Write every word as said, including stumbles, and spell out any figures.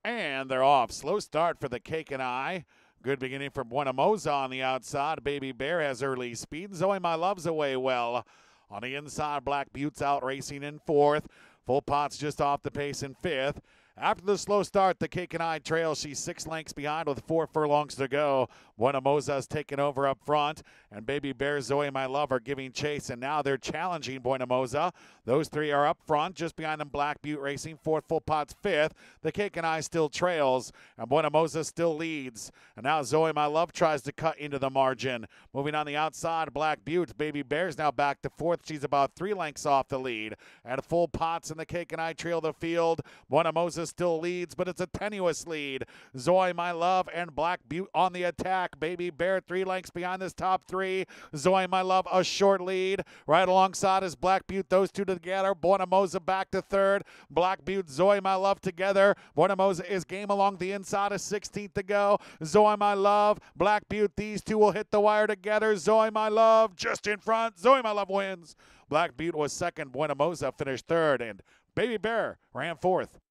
And they're off. Slow start for the Cake and I. Good beginning from Buenamosa on the outside. Baby Bear has early speed. Zoe My Love's away well. On the inside, Black Butte's out racing in fourth. Full Pot's just off the pace in fifth. After the slow start, the Cake and I trail. She's six lengths behind with four furlongs to go. Buenamosa's taken over up front, and Baby Bear, Zoe My Love are giving chase, and now they're challenging Buenamosa. Those three are up front. Just behind them, Black Butte racing fourth, Full Pot's fifth. The Cake and I still trails, and Buenamosa still leads. And now Zoe My Love tries to cut into the margin. Moving on the outside, Black Butte. Baby Bear's now back to fourth. She's about three lengths off the lead. And Full Pot's and the Cake and I trail the field. Buenamosa still leads, but it's a tenuous lead. Zoe My Love and Black Butte on the attack. Baby Bear three lengths behind this top three. Zoe My Love a short lead. Right alongside is Black Butte. Those two together. Buenamosa back to third. Black Butte, Zoe My Love together. Buenamosa is game along the inside of sixteenth to go. Zoe My Love, Black Butte. These two will hit the wire together. Zoe My Love just in front. Zoe My Love wins. Black Butte was second. Buenamosa finished third, and Baby Bear ran fourth.